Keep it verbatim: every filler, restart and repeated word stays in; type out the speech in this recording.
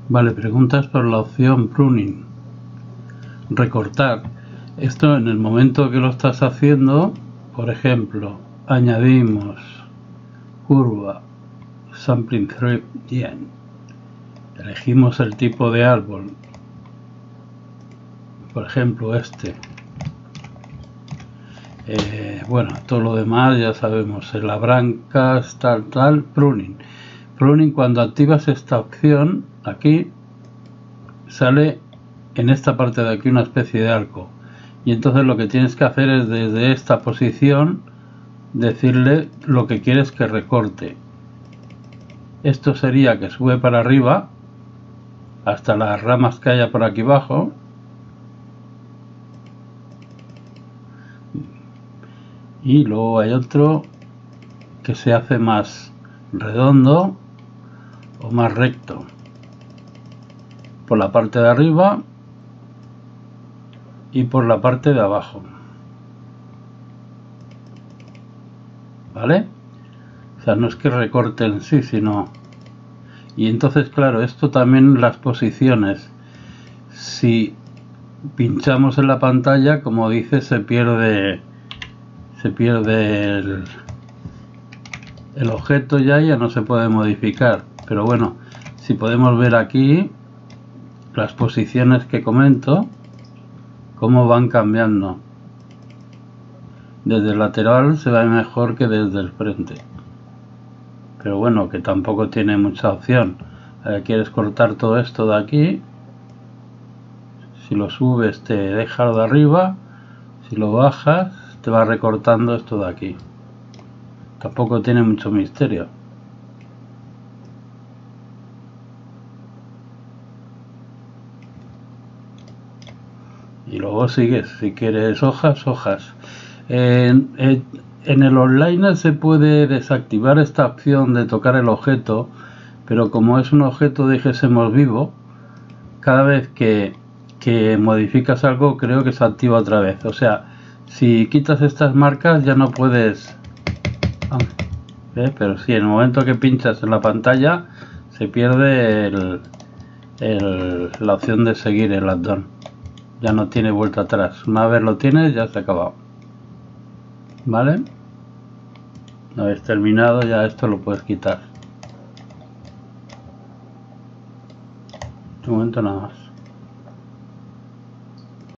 Vale, preguntas por la opción pruning. Recortar. Esto en el momento que lo estás haciendo, por ejemplo, añadimos curva, sampling through the end. Elegimos el tipo de árbol, por ejemplo este. Eh, bueno, todo lo demás ya sabemos, en las brancas, tal, tal, pruning. Pruning, cuando activas esta opción, aquí sale en esta parte de aquí una especie de arco. Y entonces lo que tienes que hacer es desde esta posición decirle lo que quieres que recorte. Esto sería que sube para arriba hasta las ramas que haya por aquí abajo. Y luego hay otro que se hace más redondo o más recto por la parte de arriba y por la parte de abajo, ¿vale? O sea, no es que recorte en sí, sino... Y entonces, claro, esto también, las posiciones, si pinchamos en la pantalla, como dice, se pierde se pierde el, el objeto, ya ya no se puede modificar. Pero bueno, si podemos ver aquí las posiciones que comento, cómo van cambiando. Desde el lateral se ve mejor que desde el frente, pero bueno, que tampoco tiene mucha opción. Eh, quieres cortar todo esto de aquí, si lo subes te deja lo de arriba, si lo bajas te va recortando esto de aquí. Tampoco tiene mucho misterio. Y luego sigues, si quieres hojas, hojas. En, en, en el online se puede desactivar esta opción de tocar el objeto, pero como es un objeto de G S M O S vivo, cada vez que, que modificas algo, creo que se activa otra vez. O sea, si quitas estas marcas ya no puedes... ¿Eh? Pero si sí, en el momento que pinchas en la pantalla se pierde el, el, la opción de seguir el addon. Ya no tiene vuelta atrás. Una vez lo tienes, ya se ha acabado. ¿Vale? Una vez terminado, ya esto lo puedes quitar. Un momento nada más.